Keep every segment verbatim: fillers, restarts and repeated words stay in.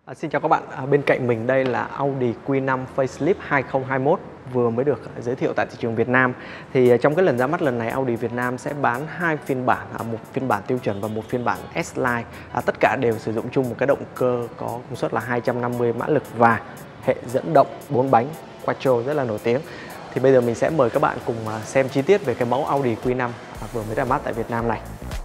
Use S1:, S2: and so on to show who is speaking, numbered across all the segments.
S1: À, xin chào các bạn, à, bên cạnh mình đây là Audi Q năm Facelift hai không hai mốt vừa mới được giới thiệu tại thị trường Việt Nam. Thì trong cái lần ra mắt lần này, Audi Việt Nam sẽ bán hai phiên bản, một phiên bản tiêu chuẩn và một phiên bản S-Line. À, tất cả đều sử dụng chung một cái động cơ có công suất là hai trăm năm mươi mã lực và hệ dẫn động bốn bánh Quattro rất là nổi tiếng. Thì bây giờ mình sẽ mời các bạn cùng xem chi tiết về cái mẫu Audi Q năm vừa mới ra mắt tại Việt Nam này.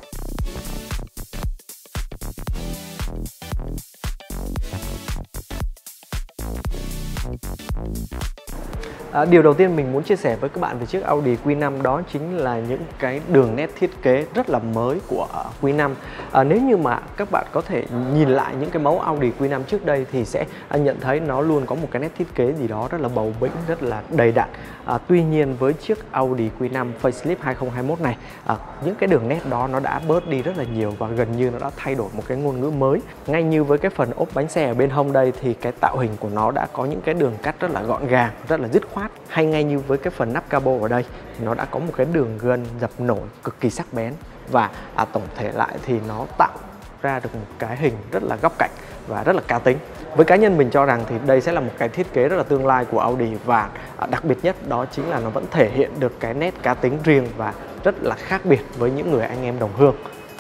S1: À, điều đầu tiên mình muốn chia sẻ với các bạn về chiếc Audi Q năm đó chính là những cái đường nét thiết kế rất là mới của Q năm. À, nếu như mà các bạn có thể nhìn lại những cái mẫu Audi Q năm trước đây thì sẽ nhận thấy nó luôn có một cái nét thiết kế gì đó rất là bầu bĩnh, rất là đầy đặn. À, tuy nhiên với chiếc Audi Q năm Facelift hai không hai mốt này, à, những cái đường nét đó nó đã bớt đi rất là nhiều và gần như nó đã thay đổi một cái ngôn ngữ mới. Ngay như với cái phần ốp bánh xe ở bên hông đây thì cái tạo hình của nó đã có những cái đường cắt rất là gọn gàng, rất là dứt khoát. Hay ngay như với cái phần nắp capo ở đây thì nó đã có một cái đường gân dập nổi cực kỳ sắc bén, và à, tổng thể lại thì nó tạo ra được một cái hình rất là góc cạnh và rất là cá tính. Với cá nhân mình cho rằng thì đây sẽ là một cái thiết kế rất là tương lai của Audi, và à, đặc biệt nhất đó chính là nó vẫn thể hiện được cái nét cá tính riêng và rất là khác biệt với những người anh em đồng hương.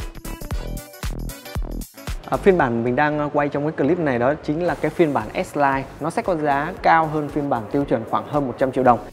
S1: À, phiên bản mình đang quay trong cái clip này đó chính là cái phiên bản S-Line. Nó sẽ có giá cao hơn phiên bản tiêu chuẩn khoảng hơn một trăm triệu đồng.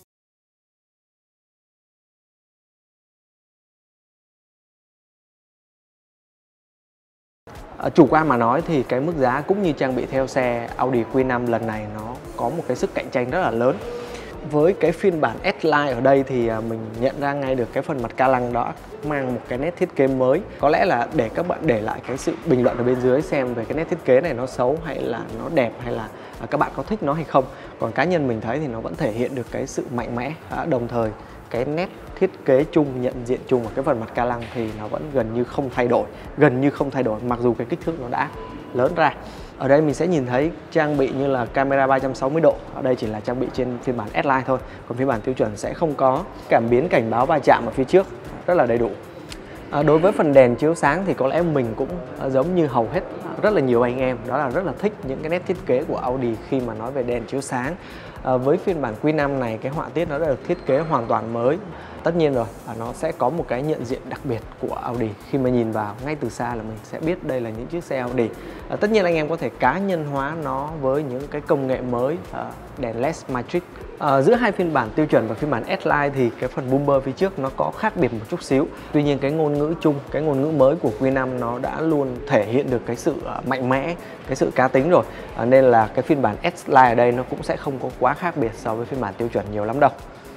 S1: À, chủ quan mà nói thì cái mức giá cũng như trang bị theo xe Audi Q năm lần này nó có một cái sức cạnh tranh rất là lớn. Với cái phiên bản S-Line ở đây thì mình nhận ra ngay được cái phần mặt ca lăng đó mang một cái nét thiết kế mới. Có lẽ là để các bạn để lại cái sự bình luận ở bên dưới xem về cái nét thiết kế này nó xấu hay là nó đẹp, hay là các bạn có thích nó hay không. Còn cá nhân mình thấy thì nó vẫn thể hiện được cái sự mạnh mẽ, đồng thời cái nét thiết kế chung, nhận diện chung ở cái phần mặt ca lăng thì nó vẫn gần như không thay đổi, gần như không thay đổi mặc dù cái kích thước nó đã lớn ra. Ở đây mình sẽ nhìn thấy trang bị như là camera ba trăm sáu mươi độ. Ở đây chỉ là trang bị trên phiên bản S-Line thôi, còn phiên bản tiêu chuẩn sẽ không có. Cảm biến cảnh báo va chạm ở phía trước rất là đầy đủ. À, đối với phần đèn chiếu sáng thì có lẽ mình cũng giống như hầu hết rất là nhiều anh em, đó là rất là thích những cái nét thiết kế của Audi khi mà nói về đèn chiếu sáng. À, với phiên bản Q năm này cái họa tiết nó đã được thiết kế hoàn toàn mới. Tất nhiên rồi, nó sẽ có một cái nhận diện đặc biệt của Audi. Khi mà nhìn vào ngay từ xa là mình sẽ biết đây là những chiếc xe Audi. À, tất nhiên anh em có thể cá nhân hóa nó với những cái công nghệ mới, à, đèn led matrix. À, giữa hai phiên bản tiêu chuẩn và phiên bản S-Line thì cái phần bumper phía trước nó có khác biệt một chút xíu. Tuy nhiên cái ngôn ngữ chung, cái ngôn ngữ mới của Q năm nó đã luôn thể hiện được cái sự mạnh mẽ, cái sự cá tính rồi. À, nên là cái phiên bản S-Line ở đây nó cũng sẽ không có quá khác biệt so với phiên bản tiêu chuẩn nhiều lắm đâu.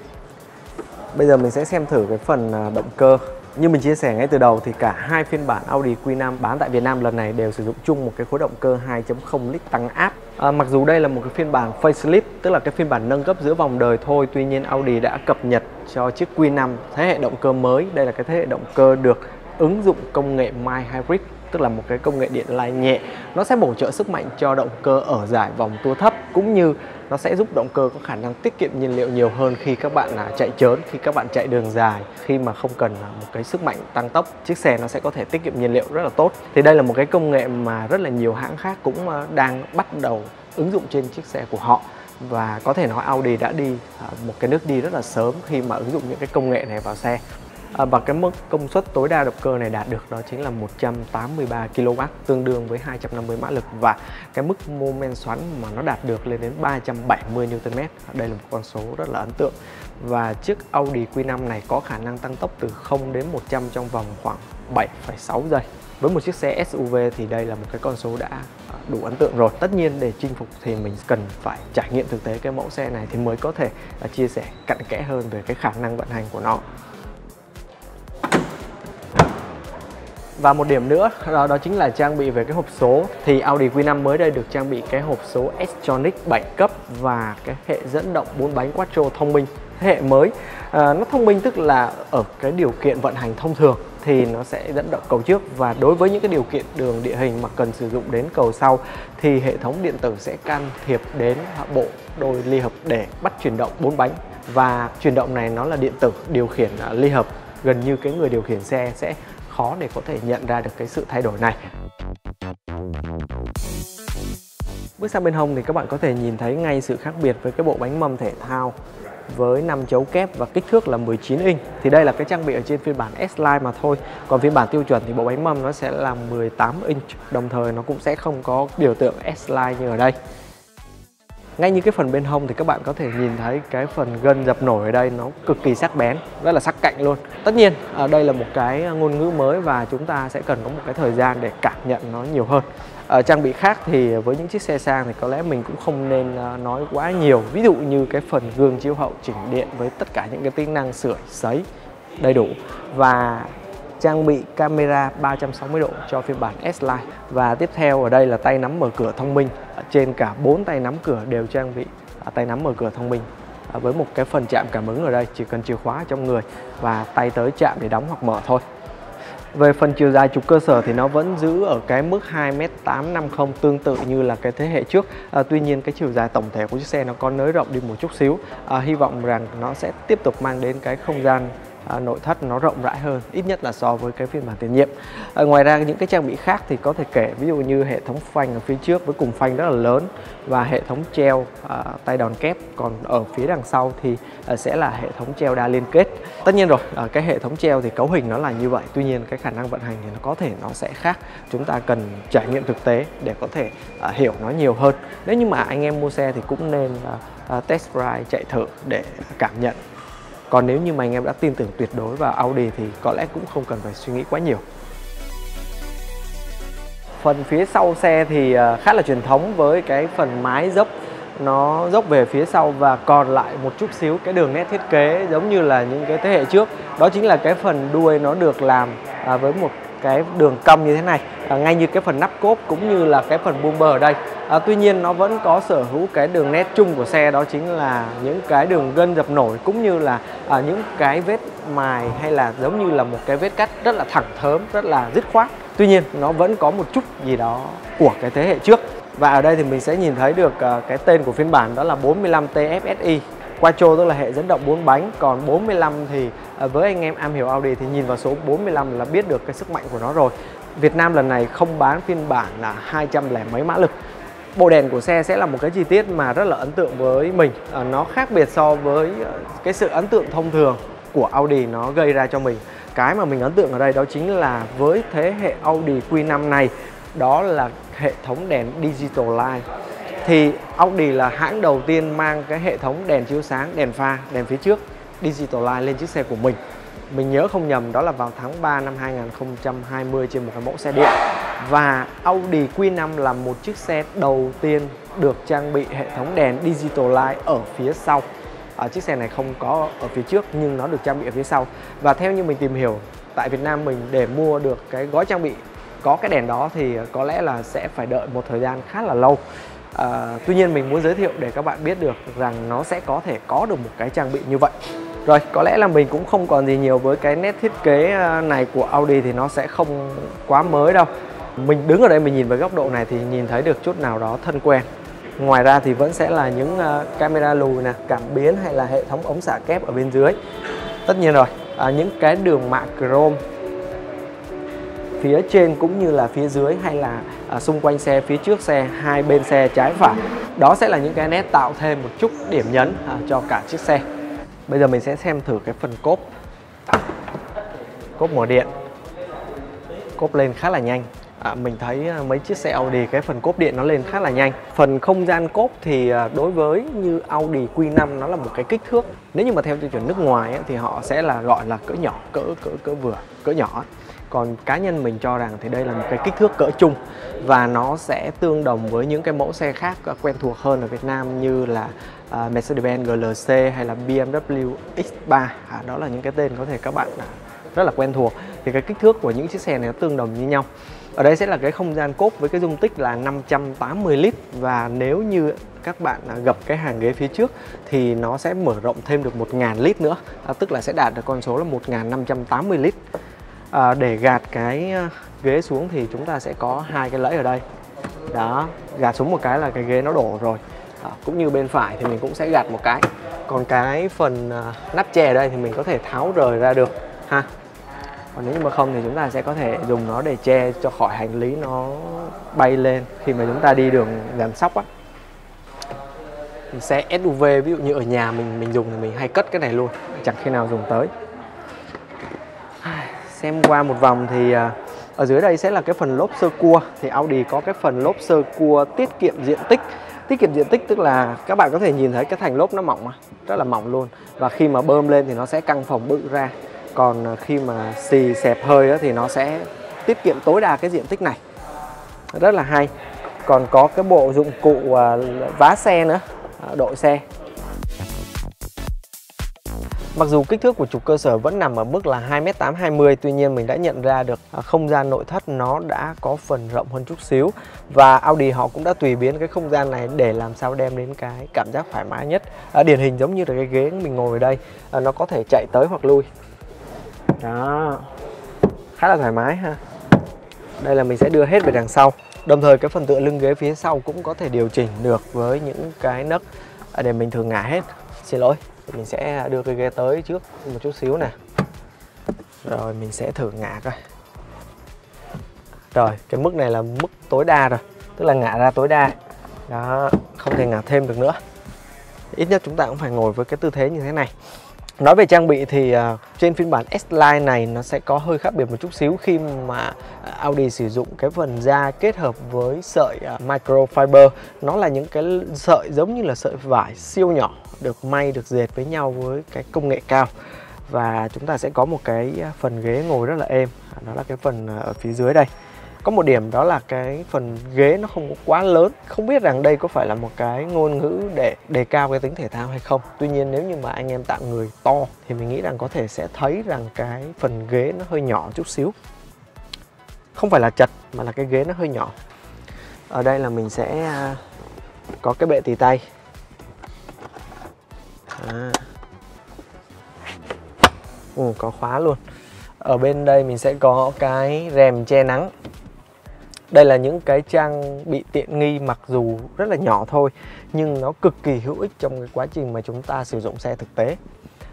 S1: Bây giờ mình sẽ xem thử cái phần động cơ. Như mình chia sẻ ngay từ đầu thì cả hai phiên bản Audi Q năm bán tại Việt Nam lần này đều sử dụng chung một cái khối động cơ hai chấm không lít tăng áp. À, mặc dù đây là một cái phiên bản facelift, tức là cái phiên bản nâng cấp giữa vòng đời thôi, tuy nhiên Audi đã cập nhật cho chiếc Q năm thế hệ động cơ mới. Đây là cái thế hệ động cơ được ứng dụng công nghệ mild hybrid, tức là một cái công nghệ điện lai nhẹ. Nó sẽ bổ trợ sức mạnh cho động cơ ở giải vòng tua thấp, cũng như nó sẽ giúp động cơ có khả năng tiết kiệm nhiên liệu nhiều hơn khi các bạn chạy trớn, khi các bạn chạy đường dài, khi mà không cần một cái sức mạnh tăng tốc. Chiếc xe nó sẽ có thể tiết kiệm nhiên liệu rất là tốt. Thì đây là một cái công nghệ mà rất là nhiều hãng khác cũng đang bắt đầu ứng dụng trên chiếc xe của họ. Và có thể nói Audi đã đi một cái nước đi rất là sớm khi mà ứng dụng những cái công nghệ này vào xe. À, và cái mức công suất tối đa động cơ này đạt được đó chính là một trăm tám mươi ba ki lô oát, tương đương với hai trăm năm mươi mã lực, và cái mức mô men xoắn mà nó đạt được lên đến ba trăm bảy mươi niu tơn mét. Đây là một con số rất là ấn tượng. Và chiếc Audi Q năm này có khả năng tăng tốc từ không đến một trăm trong vòng khoảng bảy phẩy sáu giây. Với một chiếc xe ét u vê thì đây là một cái con số đã đủ ấn tượng rồi. Tất nhiên để chinh phục thì mình cần phải trải nghiệm thực tế cái mẫu xe này thì mới có thể chia sẻ cặn kẽ hơn về cái khả năng vận hành của nó. Và một điểm nữa đó, đó chính là trang bị về cái hộp số. Thì Audi Q năm mới đây được trang bị cái hộp số S-Tronic bảy cấp và cái hệ dẫn động bốn bánh Quattro thông minh thế hệ mới. À, nó thông minh tức là ở cái điều kiện vận hành thông thường thì nó sẽ dẫn động cầu trước, và đối với những cái điều kiện đường địa hình mà cần sử dụng đến cầu sau thì hệ thống điện tử sẽ can thiệp đến bộ đôi ly hợp để bắt chuyển động bốn bánh. Và chuyển động này nó là điện tử điều khiển ly hợp, gần như cái người điều khiển xe sẽ khó để có thể nhận ra được cái sự thay đổi này. Bước sang bên hông thì các bạn có thể nhìn thấy ngay sự khác biệt với cái bộ bánh mâm thể thao với năm chấu kép và kích thước là mười chín inch. Thì đây là cái trang bị ở trên phiên bản S-Line mà thôi. Còn phiên bản tiêu chuẩn thì bộ bánh mâm nó sẽ là mười tám inch, đồng thời nó cũng sẽ không có biểu tượng S-Line như ở đây. Ngay như cái phần bên hông thì các bạn có thể nhìn thấy cái phần gân dập nổi ở đây nó cực kỳ sắc bén, rất là sắc cạnh luôn. Tất nhiên ở đây là một cái ngôn ngữ mới và chúng ta sẽ cần có một cái thời gian để cảm nhận nó nhiều hơn. Ở trang bị khác thì với những chiếc xe sang thì có lẽ mình cũng không nên nói quá nhiều. Ví dụ như cái phần gương chiếu hậu chỉnh điện với tất cả những cái tính năng sưởi, sấy đầy đủ, và trang bị camera ba trăm sáu mươi độ cho phiên bản S-Line. Và tiếp theo ở đây là tay nắm mở cửa thông minh. Trên cả bốn tay nắm cửa đều trang bị tay nắm mở cửa thông minh với một cái phần chạm cảm ứng ở đây, chỉ cần chìa khóa trong người và tay tới chạm để đóng hoặc mở thôi. Về phần chiều dài trục cơ sở thì nó vẫn giữ ở cái mức hai mét tám năm mươi tương tự như là cái thế hệ trước. À, tuy nhiên cái chiều dài tổng thể của chiếc xe nó có nới rộng đi một chút xíu. À, hy vọng rằng nó sẽ tiếp tục mang đến cái không gian À, nội thất nó rộng rãi hơn, ít nhất là so với cái phiên bản tiền nhiệm. À, ngoài ra những cái trang bị khác thì có thể kể ví dụ như hệ thống phanh ở phía trước với cùng phanh rất là lớn và hệ thống treo à, tay đòn kép. Còn ở phía đằng sau thì à, sẽ là hệ thống treo đa liên kết. Tất nhiên rồi, à, cái hệ thống treo thì cấu hình nó là như vậy, tuy nhiên cái khả năng vận hành thì nó có thể nó sẽ khác. Chúng ta cần trải nghiệm thực tế để có thể à, hiểu nó nhiều hơn. Nếu như mà anh em mua xe thì cũng nên à, à, test ride chạy thử để cảm nhận. Còn nếu như mà anh em đã tin tưởng tuyệt đối vào Audi thì có lẽ cũng không cần phải suy nghĩ quá nhiều. Phần phía sau xe thì khá là truyền thống với cái phần mái dốc, nó dốc về phía sau và còn lại một chút xíu cái đường nét thiết kế giống như là những cái thế hệ trước. Đó chính là cái phần đuôi nó được làm với một cái đường cong như thế này, à, ngay như cái phần nắp cốp cũng như là cái phần bumper ở đây. À, tuy nhiên nó vẫn có sở hữu cái đường nét chung của xe, đó chính là những cái đường gân dập nổi cũng như là à, những cái vết mài hay là giống như là một cái vết cắt rất là thẳng thớm, rất là dứt khoát. Tuy nhiên nó vẫn có một chút gì đó của cái thế hệ trước. Và ở đây thì mình sẽ nhìn thấy được uh, cái tên của phiên bản đó là bốn mươi lăm T F S I Quattro, tức là hệ dẫn động bốn bánh. Còn bốn mươi lăm thì uh, với anh em am hiểu Audi thì nhìn vào số bốn mươi lăm là biết được cái sức mạnh của nó rồi. Việt Nam lần này không bán phiên bản là hai trăm lẻ mấy mã lực. Bộ đèn của xe sẽ là một cái chi tiết mà rất là ấn tượng với mình. uh, Nó khác biệt so với uh, cái sự ấn tượng thông thường của Audi nó gây ra cho mình. Cái mà mình ấn tượng ở đây đó chính là với thế hệ Audi Q năm này, đó là hệ thống đèn Digital Light. Thì Audi là hãng đầu tiên mang cái hệ thống đèn chiếu sáng, đèn pha, đèn phía trước Digital Light lên chiếc xe của mình. Mình nhớ không nhầm đó là vào tháng ba năm hai nghìn không trăm hai mươi trên một cái mẫu xe điện. Và Audi Q năm là một chiếc xe đầu tiên được trang bị hệ thống đèn Digital Light ở phía sau. À, chiếc xe này không có ở phía trước nhưng nó được trang bị ở phía sau. Và theo như mình tìm hiểu, tại Việt Nam mình để mua được cái gói trang bị có cái đèn đó thì có lẽ là sẽ phải đợi một thời gian khá là lâu. À, tuy nhiên mình muốn giới thiệu để các bạn biết được rằng nó sẽ có thể có được một cái trang bị như vậy. Rồi, có lẽ là mình cũng không còn gì nhiều với cái nét thiết kế này của Audi, thì nó sẽ không quá mới đâu. Mình đứng ở đây mình nhìn với góc độ này thì nhìn thấy được chút nào đó thân quen. Ngoài ra thì vẫn sẽ là những uh, camera lùi nè, cảm biến hay là hệ thống ống xả kép ở bên dưới. Tất nhiên rồi, à, những cái đường mạ chrome phía trên cũng như là phía dưới hay là à, xung quanh xe, phía trước xe, hai bên xe trái phải, đó sẽ là những cái nét tạo thêm một chút điểm nhấn à, cho cả chiếc xe. Bây giờ mình sẽ xem thử cái phần cốp. Cốp mở điện, cốp lên khá là nhanh. À, mình thấy mấy chiếc xe Audi cái phần cốp điện nó lên khá là nhanh. Phần không gian cốp thì đối với như Audi Q năm nó là một cái kích thước, nếu như mà theo tiêu chuẩn nước ngoài ấy, thì họ sẽ là gọi là cỡ nhỏ, cỡ cỡ cỡ vừa, cỡ nhỏ. Còn cá nhân mình cho rằng thì đây là một cái kích thước cỡ trung và nó sẽ tương đồng với những cái mẫu xe khác quen thuộc hơn ở Việt Nam như là uh, Mercedes-Benz G L C hay là B M W X ba. À, đó là những cái tên có thể các bạn rất là quen thuộc. Thì cái kích thước của những chiếc xe này nó tương đồng như nhau. Ở đây sẽ là cái không gian cốp với cái dung tích là năm trăm tám mươi lít, và nếu như các bạn gập cái hàng ghế phía trước thì nó sẽ mở rộng thêm được một nghìn lít nữa, à, tức là sẽ đạt được con số là một nghìn năm trăm tám mươi lít. À, để gạt cái ghế xuống thì chúng ta sẽ có hai cái lẫy ở đây. Đó, gạt xuống một cái là cái ghế nó đổ rồi. À, cũng như bên phải thì mình cũng sẽ gạt một cái. Còn cái phần uh, nắp che ở đây thì mình có thể tháo rời ra được ha. Còn nếu như mà không thì chúng ta sẽ có thể dùng nó để che cho khỏi hành lý nó bay lên khi mà chúng ta đi đường giảm sóc á. xe ét u vê, ví dụ như ở nhà mình mình dùng thì mình hay cất cái này luôn, chẳng khi nào dùng tới. Xem qua một vòng thì ở dưới đây sẽ là cái phần lốp sơ cua. Thì Audi có cái phần lốp sơ cua tiết kiệm diện tích. Tiết kiệm diện tích tức là các bạn có thể nhìn thấy cái thành lốp nó mỏng, rất là mỏng luôn. Và khi mà bơm lên thì nó sẽ căng phồng bự ra. Còn khi mà xì xẹp hơi thì nó sẽ tiết kiệm tối đa cái diện tích này. Rất là hay. Còn có cái bộ dụng cụ vá xe nữa, đội xe. Mặc dù kích thước của trục cơ sở vẫn nằm ở mức là hai mét tám hai mươi, tuy nhiên mình đã nhận ra được không gian nội thất nó đã có phần rộng hơn chút xíu. Và Audi họ cũng đã tùy biến cái không gian này để làm sao đem đến cái cảm giác thoải mái nhất. À, điển hình giống như là cái ghế mình ngồi ở đây, à, nó có thể chạy tới hoặc lui. Đó, khá là thoải mái ha. Đây là mình sẽ đưa hết về đằng sau. Đồng thời cái phần tựa lưng ghế phía sau cũng có thể điều chỉnh được với những cái nấc để mình thử ngả hết. Xin lỗi, mình sẽ đưa cái ghế tới trước một chút xíu nè. Rồi mình sẽ thử ngả coi. Rồi, cái mức này là mức tối đa rồi, tức là ngả ra tối đa. Đó, không thể ngả thêm được nữa. Ít nhất chúng ta cũng phải ngồi với cái tư thế như thế này. Nói về trang bị thì uh, trên phiên bản S-Line này nó sẽ có hơi khác biệt một chút xíu khi mà Audi sử dụng cái phần da kết hợp với sợi uh, microfiber. Nó là những cái sợi giống như là sợi vải siêu nhỏ được may, được dệt với nhau với cái công nghệ cao. Và chúng ta sẽ có một cái phần ghế ngồi rất là êm. Đó là cái phần ở phía dưới đây. Có một điểm đó là cái phần ghế nó không có quá lớn. Không biết rằng đây có phải là một cái ngôn ngữ để đề cao cái tính thể thao hay không. Tuy nhiên nếu như mà anh em tạng người to thì mình nghĩ rằng có thể sẽ thấy rằng cái phần ghế nó hơi nhỏ chút xíu. Không phải là chật mà là cái ghế nó hơi nhỏ. Ở đây là mình sẽ có cái bệ tì tay. À. Ừ, có khóa luôn. Ở bên đây mình sẽ có cái rèm che nắng. Đây là những cái trang bị tiện nghi mặc dù rất là nhỏ thôi, nhưng nó cực kỳ hữu ích trong cái quá trình mà chúng ta sử dụng xe thực tế.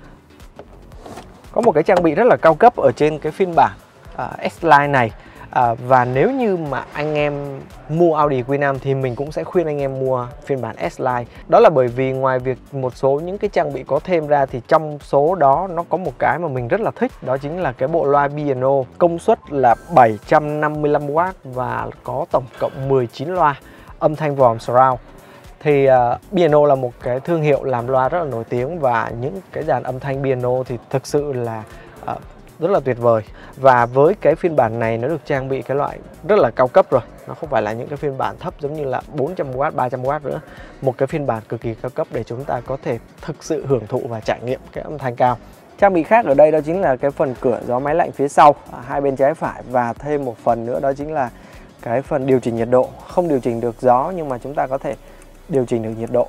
S1: Có một cái trang bị rất là cao cấp ở trên cái phiên bản uh, S-Line này. À, và nếu như mà anh em mua Audi Q năm thì mình cũng sẽ khuyên anh em mua phiên bản S-Line. Đó là bởi vì ngoài việc một số những cái trang bị có thêm ra thì trong số đó nó có một cái mà mình rất là thích. Đó chính là cái bộ loa B and O công suất là bảy trăm năm mươi lăm oát và có tổng cộng mười chín loa âm thanh vòm surround. Thì uh, B and O là một cái thương hiệu làm loa rất là nổi tiếng và những cái dàn âm thanh B and O thì thực sự là uh, rất là tuyệt vời. Và với cái phiên bản này nó được trang bị cái loại rất là cao cấp rồi. Nó không phải là những cái phiên bản thấp giống như là bốn trăm oát, ba trăm oát nữa. Một cái phiên bản cực kỳ cao cấp để chúng ta có thể thực sự hưởng thụ và trải nghiệm cái âm thanh cao. Trang bị khác ở đây đó chính là cái phần cửa gió máy lạnh phía sau, hai bên trái phải. Và thêm một phần nữa đó chính là cái phần điều chỉnh nhiệt độ. Không điều chỉnh được gió nhưng mà chúng ta có thể điều chỉnh được nhiệt độ.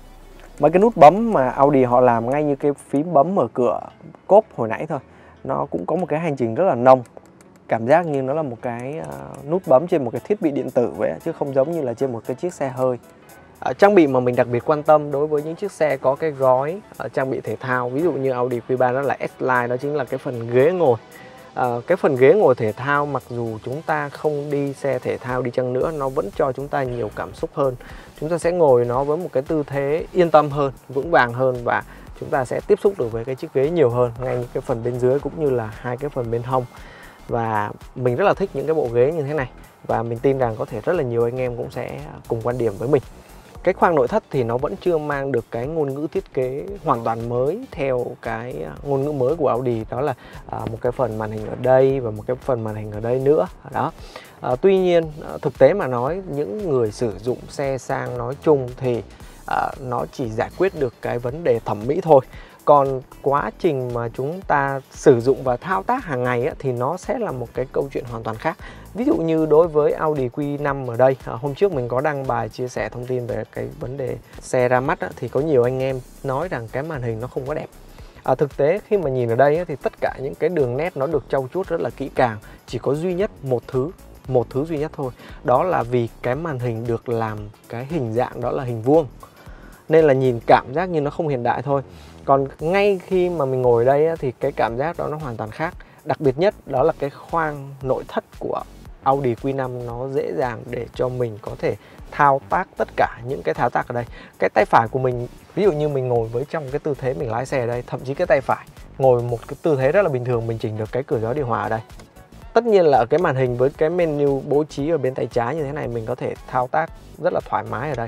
S1: Mấy cái nút bấm mà Audi họ làm ngay như cái phím bấm mở cửa cốp hồi nãy thôi. Nó cũng có một cái hành trình rất là nông. Cảm giác như nó là một cái uh, nút bấm trên một cái thiết bị điện tử vậy, chứ không giống như là trên một cái chiếc xe hơi. uh, Trang bị mà mình đặc biệt quan tâm đối với những chiếc xe có cái gói uh, trang bị thể thao, ví dụ như Audi Q ba đó là S-Line, đó chính là cái phần ghế ngồi. uh, Cái phần ghế ngồi thể thao mặc dù chúng ta không đi xe thể thao đi chăng nữa, nó vẫn cho chúng ta nhiều cảm xúc hơn. Chúng ta sẽ ngồi nó với một cái tư thế yên tâm hơn, vững vàng hơn và chúng ta sẽ tiếp xúc được với cái chiếc ghế nhiều hơn, ngay những cái phần bên dưới cũng như là hai cái phần bên hông. Và mình rất là thích những cái bộ ghế như thế này và mình tin rằng có thể rất là nhiều anh em cũng sẽ cùng quan điểm với mình. Cái khoang nội thất thì nó vẫn chưa mang được cái ngôn ngữ thiết kế hoàn toàn mới theo cái ngôn ngữ mới của Audi, đó là một cái phần màn hình ở đây và một cái phần màn hình ở đây nữa đó. À, tuy nhiên thực tế mà nói, những người sử dụng xe sang nói chung thì à, nó chỉ giải quyết được cái vấn đề thẩm mỹ thôi. Còn quá trình mà chúng ta sử dụng và thao tác hàng ngày á, thì nó sẽ là một cái câu chuyện hoàn toàn khác. Ví dụ như đối với Audi Q năm ở đây, à, hôm trước mình có đăng bài chia sẻ thông tin về cái vấn đề xe ra mắt á, thì có nhiều anh em nói rằng cái màn hình nó không có đẹp. À, thực tế khi mà nhìn ở đây á, thì tất cả những cái đường nét nó được trau chuốt rất là kỹ càng. Chỉ có duy nhất một thứ, một thứ duy nhất thôi. Đó là vì cái màn hình được làm cái hình dạng đó là hình vuông, nên là nhìn cảm giác như nó không hiện đại thôi. Còn ngay khi mà mình ngồi đây á, thì cái cảm giác đó nó hoàn toàn khác. Đặc biệt nhất đó là cái khoang nội thất của Audi Q năm nó dễ dàng để cho mình có thể thao tác tất cả những cái thao tác ở đây. Cái tay phải của mình, ví dụ như mình ngồi với trong cái tư thế mình lái xe ở đây, thậm chí cái tay phải ngồi một cái tư thế rất là bình thường, mình chỉnh được cái cửa gió điều hòa ở đây. Tất nhiên là ở cái màn hình với cái menu bố trí ở bên tay trái như thế này, mình có thể thao tác rất là thoải mái ở đây.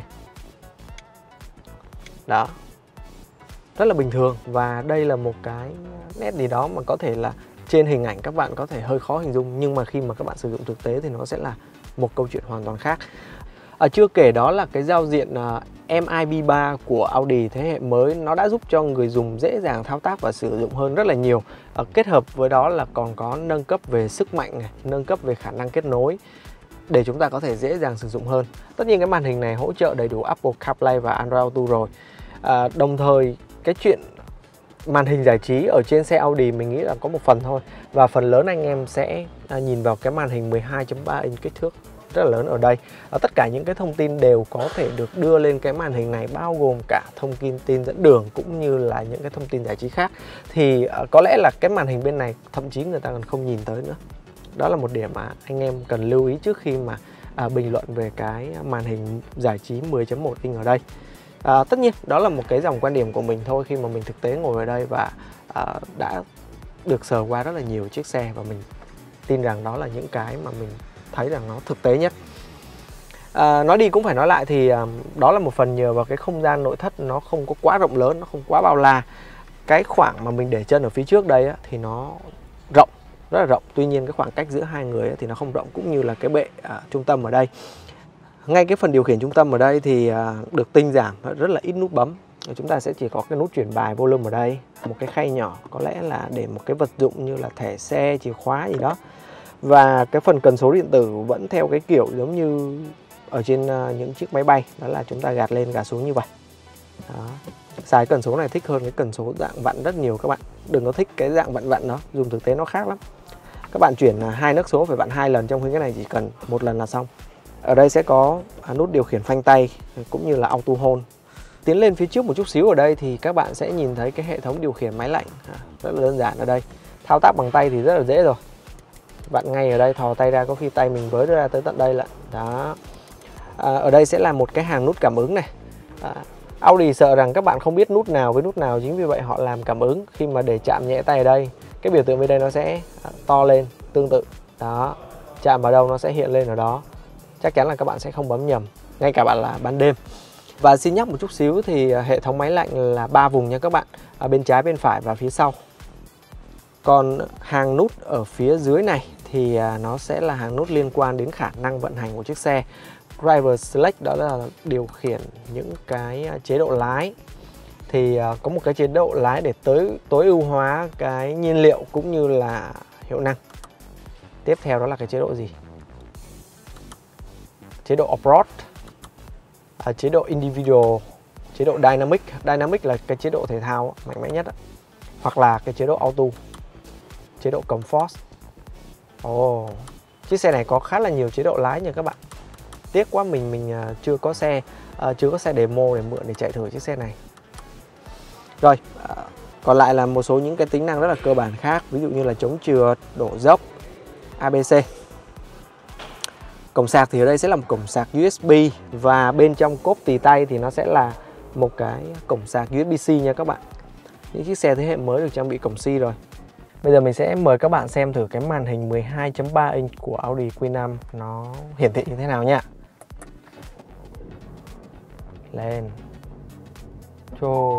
S1: Đó, rất là bình thường. Và đây là một cái nét gì đó mà có thể là trên hình ảnh các bạn có thể hơi khó hình dung, nhưng mà khi mà các bạn sử dụng thực tế thì nó sẽ là một câu chuyện hoàn toàn khác. À, chưa kể đó là cái giao diện uh, em i bê ba của Audi thế hệ mới, nó đã giúp cho người dùng dễ dàng thao tác và sử dụng hơn rất là nhiều. À, kết hợp với đó là còn có nâng cấp về sức mạnh này, nâng cấp về khả năng kết nối để chúng ta có thể dễ dàng sử dụng hơn. Tất nhiên cái màn hình này hỗ trợ đầy đủ Apple CarPlay và Android Auto rồi. À, đồng thời cái chuyện màn hình giải trí ở trên xe Audi mình nghĩ là có một phần thôi, và phần lớn anh em sẽ à, nhìn vào cái màn hình mười hai chấm ba inch kích thước rất là lớn ở đây. À, tất cả những cái thông tin đều có thể được đưa lên cái màn hình này, bao gồm cả thông tin tin dẫn đường cũng như là những cái thông tin giải trí khác. Thì à, có lẽ là cái màn hình bên này thậm chí người ta còn không nhìn tới nữa. Đó là một điểm mà anh em cần lưu ý trước khi mà à, bình luận về cái màn hình giải trí mười chấm một inch ở đây. À, tất nhiên đó là một cái dòng quan điểm của mình thôi, khi mà mình thực tế ngồi ở đây và à, đã được sờ qua rất là nhiều chiếc xe, và mình tin rằng đó là những cái mà mình thấy rằng nó thực tế nhất. À, nói đi cũng phải nói lại thì à, đó là một phần nhờ vào cái không gian nội thất nó không có quá rộng lớn, nó không quá bao la. Cái khoảng mà mình để chân ở phía trước đây á, thì nó rộng, rất là rộng. Tuy nhiên cái khoảng cách giữa hai người á, thì nó không rộng, cũng như là cái bệ à, trung tâm ở đây. Ngay cái phần điều khiển trung tâm ở đây thì à, được tinh giản, rất là ít nút bấm. Chúng ta sẽ chỉ có cái nút chuyển bài volume ở đây, một cái khay nhỏ, có lẽ là để một cái vật dụng như là thẻ xe, chìa khóa gì đó. Và cái phần cần số điện tử vẫn theo cái kiểu giống như ở trên uh, những chiếc máy bay, đó là chúng ta gạt lên gạt xuống như vậy. Đó. Xài cần số này thích hơn cái cần số dạng vặn rất nhiều các bạn. Đừng có thích cái dạng vặn vặn đó, dùng thực tế nó khác lắm. Các bạn chuyển uh, hai nấc số phải vặn hai lần, trong khi cái này chỉ cần một lần là xong. Ở đây sẽ có uh, nút điều khiển phanh tay cũng như là auto hold. Tiến lên phía trước một chút xíu ở đây thì các bạn sẽ nhìn thấy cái hệ thống điều khiển máy lạnh à, rất là đơn giản ở đây. Thao tác bằng tay thì rất là dễ rồi. Bạn ngay ở đây, thò tay ra, có khi tay mình với ra tới tận đây lận. Đó. À, ở đây sẽ là một cái hàng nút cảm ứng này. À, Audi sợ rằng các bạn không biết nút nào với nút nào, chính vì vậy họ làm cảm ứng. Khi mà để chạm nhẹ tay ở đây, cái biểu tượng bên đây nó sẽ to lên tương tự. Đó. Chạm vào đâu nó sẽ hiện lên ở đó. Chắc chắn là các bạn sẽ không bấm nhầm, ngay cả bạn là ban đêm. Và xin nhắc một chút xíu thì hệ thống máy lạnh là ba vùng nha các bạn, ở bên trái, bên phải và phía sau. Còn hàng nút ở phía dưới này thì nó sẽ là hàng nút liên quan đến khả năng vận hành của chiếc xe. Driver Select đó là điều khiển những cái chế độ lái. Thì có một cái chế độ lái để tới tối ưu hóa cái nhiên liệu cũng như là hiệu năng. Tiếp theo đó là cái chế độ gì? Chế độ Off-road, à, chế độ Individual, chế độ Dynamic. Dynamic là cái chế độ thể thao mạnh mẽ nhất, hoặc là cái chế độ Auto, chế độ Comfort. Ồ, oh, chiếc xe này có khá là nhiều chế độ lái nha các bạn. Tiếc quá mình mình chưa có xe, uh, chưa có xe demo để mượn để chạy thử chiếc xe này. Rồi, uh, còn lại là một số những cái tính năng rất là cơ bản khác, ví dụ như là chống trượt, đổ dốc, a bê xê. Cổng sạc thì ở đây sẽ là một cổng sạc u ét bê, và bên trong cốp tì tay thì nó sẽ là một cái cổng sạc u ét bê-C nha các bạn. Những chiếc xe thế hệ mới được trang bị cổng C rồi. Bây giờ mình sẽ mời các bạn xem thử cái màn hình mười hai chấm ba inch của Audi Q năm nó hiển thị như thế nào nha. Lên. Chô.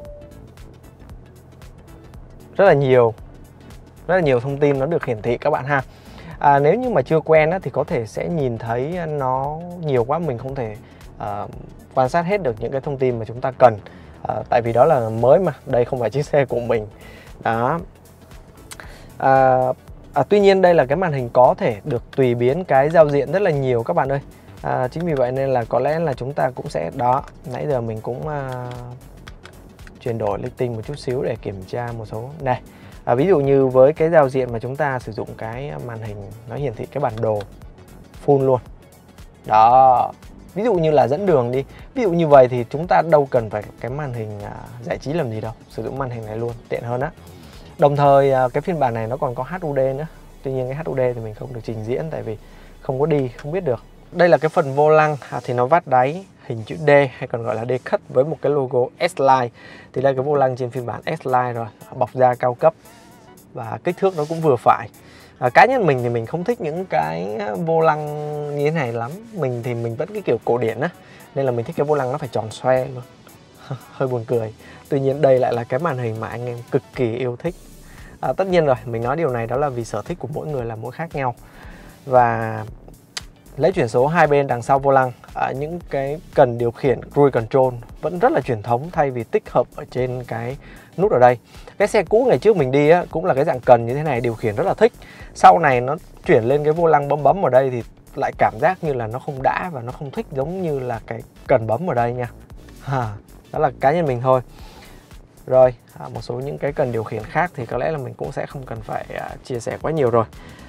S1: Rất là nhiều, rất là nhiều thông tin nó được hiển thị các bạn ha. À, nếu như mà chưa quen á, thì có thể sẽ nhìn thấy nó nhiều quá, mình không thể uh, quan sát hết được những cái thông tin mà chúng ta cần, uh, tại vì đó là mới mà, đây không phải chiếc xe của mình. Đó. À, à, tuy nhiên đây là cái màn hình có thể được tùy biến cái giao diện rất là nhiều các bạn ơi. À, chính vì vậy nên là có lẽ là chúng ta cũng sẽ, đó, nãy giờ mình cũng uh, chuyển đổi linh tinh một chút xíu để kiểm tra một số này. À, ví dụ như với cái giao diện mà chúng ta sử dụng cái màn hình nó hiển thị cái bản đồ full luôn. Đó. Ví dụ như là dẫn đường đi. Ví dụ như vậy thì chúng ta đâu cần phải cái màn hình à, giải trí làm gì đâu. Sử dụng màn hình này luôn, tiện hơn á. Đồng thời à, cái phiên bản này nó còn có hát u đê nữa. Tuy nhiên cái hát u đê thì mình không được trình diễn tại vì không có đi, không biết được. Đây là cái phần vô lăng à, thì nó vát đáy hình chữ D hay còn gọi là D-cut với một cái logo S-Line. Thì đây cái vô lăng trên phiên bản S-Line rồi, bọc da cao cấp và kích thước nó cũng vừa phải. À, cá nhân mình thì mình không thích những cái vô lăng như thế này lắm. Mình thì mình vẫn cái kiểu cổ điển á, nên là mình thích cái vô lăng nó phải tròn xoe luôn. Hơi buồn cười. Tuy nhiên đây lại là cái màn hình mà anh em cực kỳ yêu thích. À, tất nhiên rồi, mình nói điều này đó là vì sở thích của mỗi người là mỗi khác nhau. Và lấy chuyển số hai bên đằng sau vô lăng, à, những cái cần điều khiển cruise control vẫn rất là truyền thống thay vì tích hợp ở trên cái nút ở đây. Cái xe cũ ngày trước mình đi á, cũng là cái dạng cần như thế này, điều khiển rất là thích. Sau này nó chuyển lên cái vô lăng bấm bấm ở đây thì lại cảm giác như là nó không đã và nó không thích giống như là cái cần bấm ở đây nha. À, đó là cá nhân mình thôi. Rồi, à, một số những cái cần điều khiển khác thì có lẽ là mình cũng sẽ không cần phải à, chia sẻ quá nhiều rồi.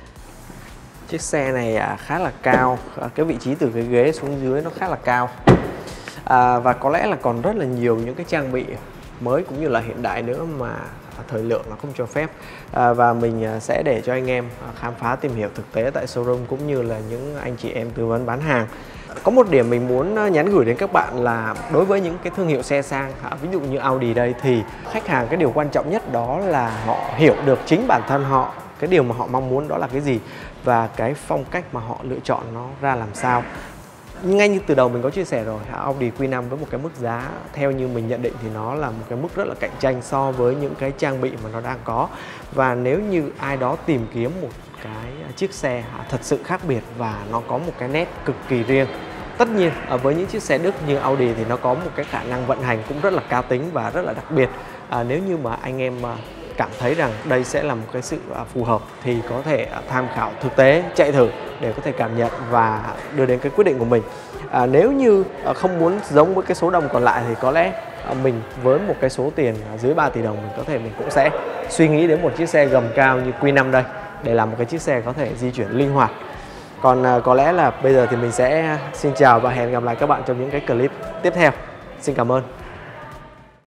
S1: Chiếc xe này à, khá là cao, à, cái vị trí từ cái ghế xuống dưới nó khá là cao. À, và có lẽ là còn rất là nhiều những cái trang bị mới cũng như là hiện đại nữa mà thời lượng nó không cho phép. À, và mình sẽ để cho anh em khám phá tìm hiểu thực tế tại showroom cũng như là những anh chị em tư vấn bán hàng. Có một điểm mình muốn nhắn gửi đến các bạn là đối với những cái thương hiệu xe sang, ví dụ như Audi đây, thì khách hàng cái điều quan trọng nhất đó là họ hiểu được chính bản thân họ, cái điều mà họ mong muốn đó là cái gì và cái phong cách mà họ lựa chọn nó ra làm sao. Ngay như từ đầu mình có chia sẻ rồi, Audi Q năm với một cái mức giá theo như mình nhận định thì nó là một cái mức rất là cạnh tranh so với những cái trang bị mà nó đang có. Và nếu như ai đó tìm kiếm một cái chiếc xe thật sự khác biệt và nó có một cái nét cực kỳ riêng, tất nhiên với những chiếc xe Đức như Audi thì nó có một cái khả năng vận hành cũng rất là cá tính và rất là đặc biệt. À, nếu như mà anh em cảm thấy rằng đây sẽ là một cái sự phù hợp thì có thể tham khảo thực tế, chạy thử để có thể cảm nhận và đưa đến cái quyết định của mình. À, nếu như không muốn giống với cái số đồng còn lại thì có lẽ mình với một cái số tiền dưới ba tỷ đồng mình có thể mình cũng sẽ suy nghĩ đến một chiếc xe gầm cao như Q năm đây để làm một cái chiếc xe có thể di chuyển linh hoạt. Còn à, có lẽ là bây giờ thì mình sẽ xin chào và hẹn gặp lại các bạn trong những cái clip tiếp theo. Xin cảm ơn.